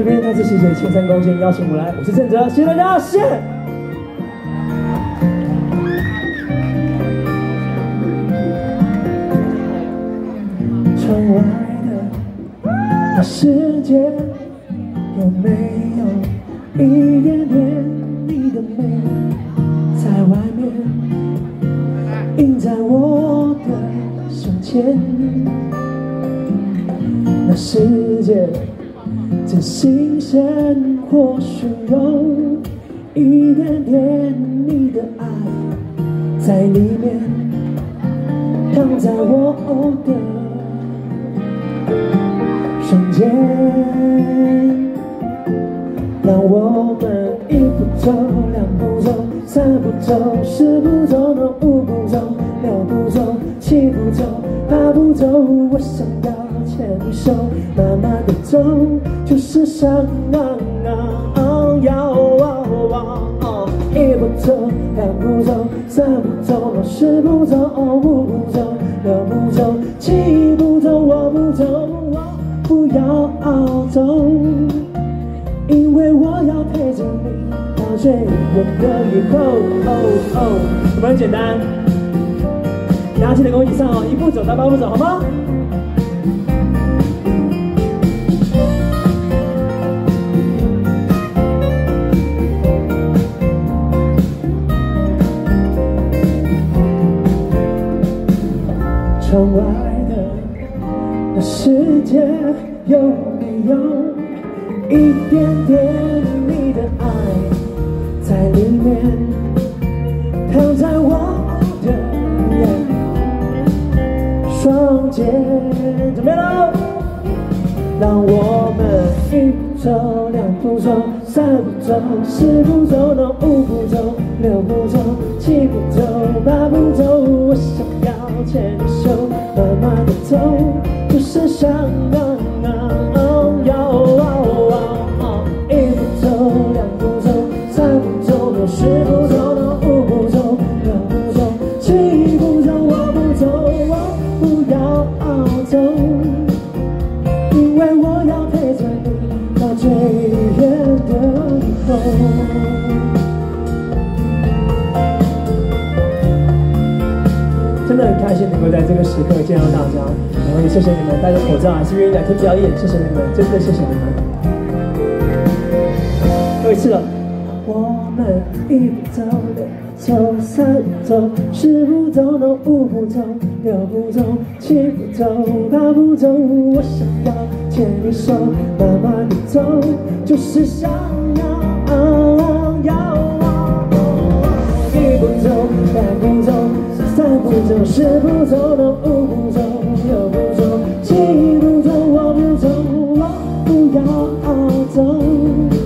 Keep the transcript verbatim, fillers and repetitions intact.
天再次谢谢青山公先邀请我来，我是郑哲，谢谢大家，谢谢。窗外的那世界，有没有一点点你的美，在外面映在我的胸前？那世界真新鲜，或许有一点点你的爱在里面，躺在我的瞬间，让我们一步走，两步走，三步走，四步走，五步走，六步走，七步走，八步走。我想要牵你手，慢慢的走，就是想让让要一步走，两步走，三步走，四步走，五步走，六步走，七步走，我不走。不要走，因为我要陪着你到最远的以后。哦哦，有没有很简单？大家记得跟我一起唱哦，一步走到八步走，好吗？窗外的世界有没有一点点你的爱在里面，躺在我的双肩？准备了，让我们一步走，两步走，三步走，四步走，五步走，六步走，七步走，八步走。我想要牵你手，慢慢的走，就是想让要一步走，两步走，三步走，四步走，五步走，六步走，七步走，我不走，我不要走，因为我要陪着你到最远的以后。真的很开心能够在这个时刻见到大家，然后也谢谢你们戴着口罩还是愿意来听表演，谢谢你们，真的谢谢你们。又一次了，我们一步走，两走，三步走，四步走，五步走，六步走，七步走，八步走。我想要牵你手，慢慢的走，就是想要要一步走，两步走，三步走，四步走，五步走，六步走，七步走，我不走，我不要走。